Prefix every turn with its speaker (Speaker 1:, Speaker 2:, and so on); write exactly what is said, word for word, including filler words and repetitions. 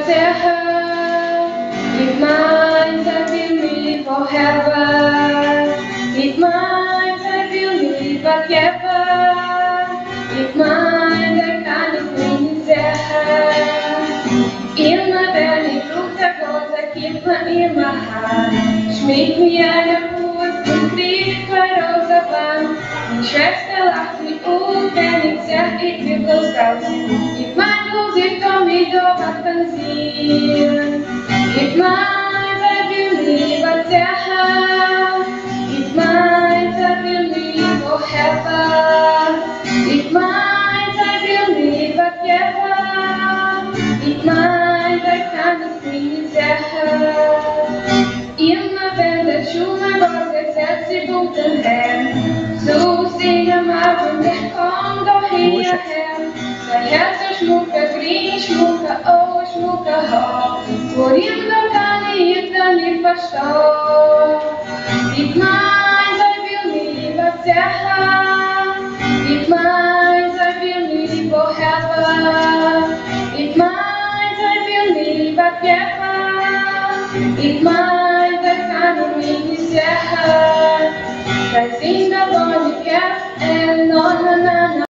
Speaker 1: serra. It minds I believe forever. It minds I believe forever. It minds I can't in serra. Immer wenn ich durch der Gose gibt man immer Hand. Schmiegt mir eine Fuß und kriegt bei rosa Wand. Meine Schwester lacht mich um, wenn ich sag, ich will bloß raus. Ich mein, Musik kann mich doch fantasien. It minds I believe I serra. It minds I believe forever. It minds I believe forever. It minds I can't in serra. Immer wenn der Schumann Gott setzt sich bunten her, so singen wir und der kommt doch hierher. Sein Herz ist schmucker, grün, schmucker, oh, schmucker, ho. Por ihm doch kann ich dann nicht verstehen. It minds I believe I serra. It minds I believe forever. It minds I believe forever. It minds I can't in serra. Trazendo a bola de quer é nona na